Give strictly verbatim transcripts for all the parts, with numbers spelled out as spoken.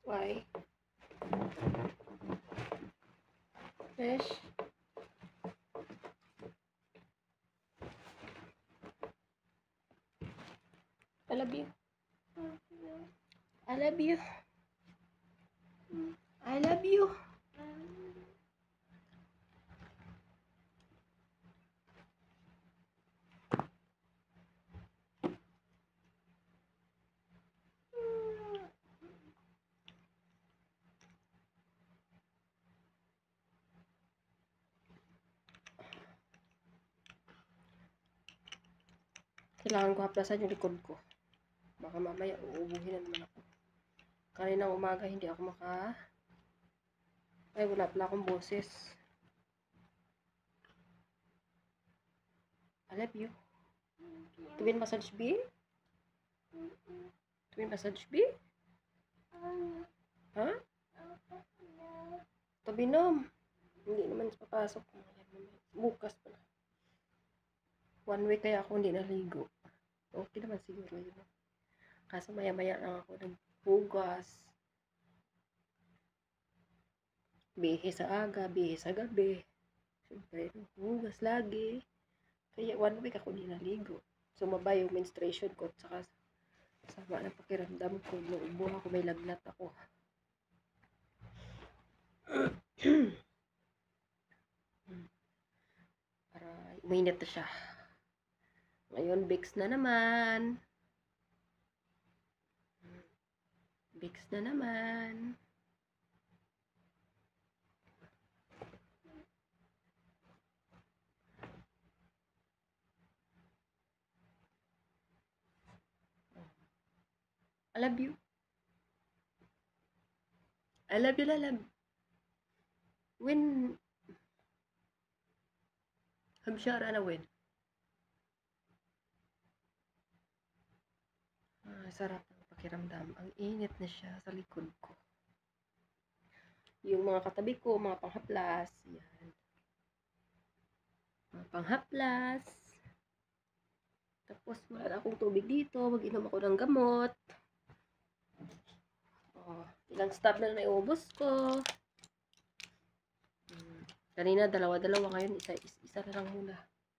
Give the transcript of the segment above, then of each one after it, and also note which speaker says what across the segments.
Speaker 1: Why? Fish? I love you. I love you. I love you. Kailangan ko haplasan yung likod ko. Baka mamaya uubuhin na naman ako. Kaninang umaga hindi ako maka... Ay, wala pala akong boses. I love you. Tuwin massage B? Tuwin massage B? Ha? Tabinom. Hindi naman papasok. Bukas pala. One week kaya ako hindi naligo. Okay naman siguro yun. Kaso maya-maya lang ako naghugas. Bihi sa aga, bihi sa gabi. Siyempre, hugas lagi. Kaya one week ako hindi naligo. Sumaba yung menstruation ko. Tsaka sama ng pakiramdam ko. Nung ubo ako, may lagnat ako. Para uminit na siya. Ngayon, Vicks na naman. Vicks na naman. I love you. I love you, lalab. When... Hamsyara na when? Ah, sarap ng pakiramdam. Ang init na siya sa likod ko. Yung mga katabi ko, mga panghaplas. Yan. Mga panghaplas. Tapos wala na akong tubig dito. Mag-inom ako ng gamot. Oh, ilang stop na na iubos ko. Hmm. Kanina, dalawa-dalawa. Ngayon, isa, isa, isa na lang muna.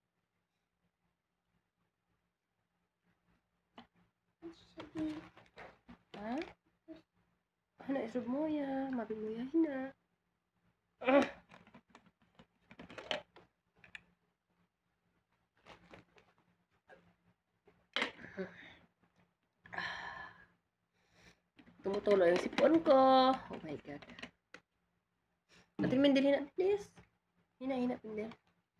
Speaker 1: Ha? Ano, isog mo ya. Mabinguyahin na. Ah. Tumutulo yung sipon ko. Oh my God. Ating Mindel, hina, please. Hina, hina, Mindel.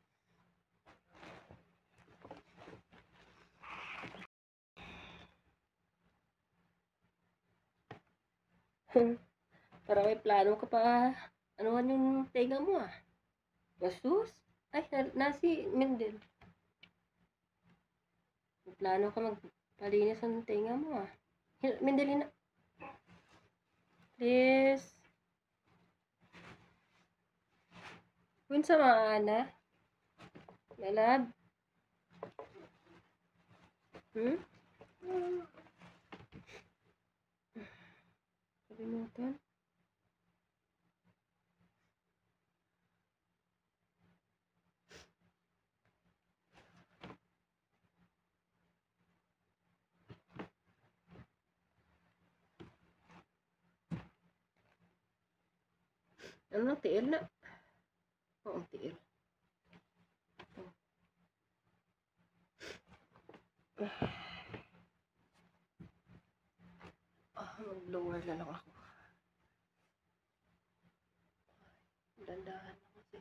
Speaker 1: Parang may plano ka pa. Anuhan yung tenga mo ah. Basus? Ay, nasi Mindel. May plano ka magpalinis ng tenga mo ah. Mindel, hina. Please. Kung sa mga ana. Lalab. Hmm? Kalimutan. Ano, tiil na? Oo, tiil. Ah, mag-blower na lang ako. Dandahan na kasi.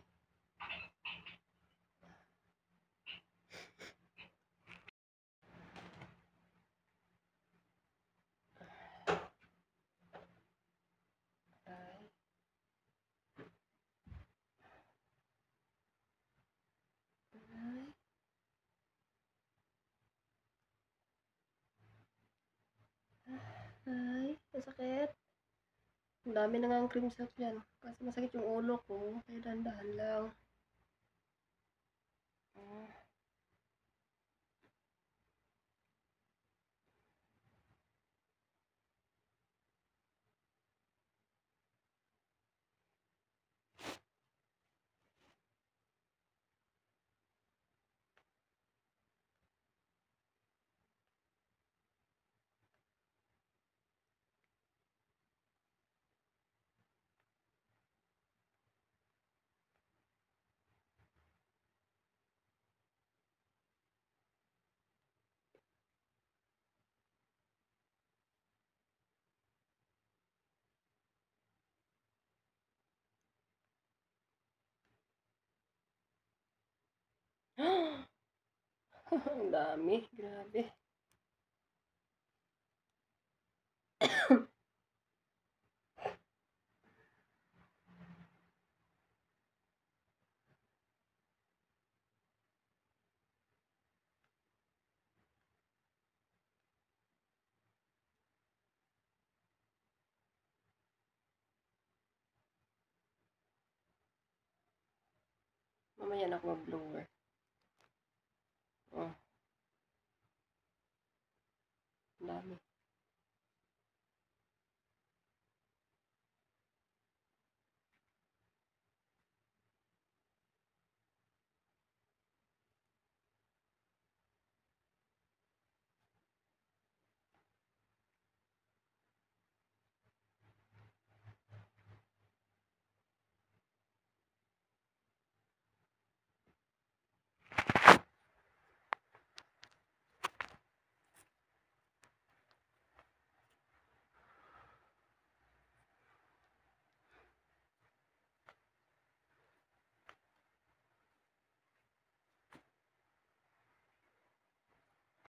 Speaker 1: Ay, masakit. Ang dami na nga ang cream sauce yan. Kasi masakit yung ulo ko. Kaya dandahan lang. Ah. Ang dami, grabe. Mamaya na ako mag-blower. Oh. Ang dami.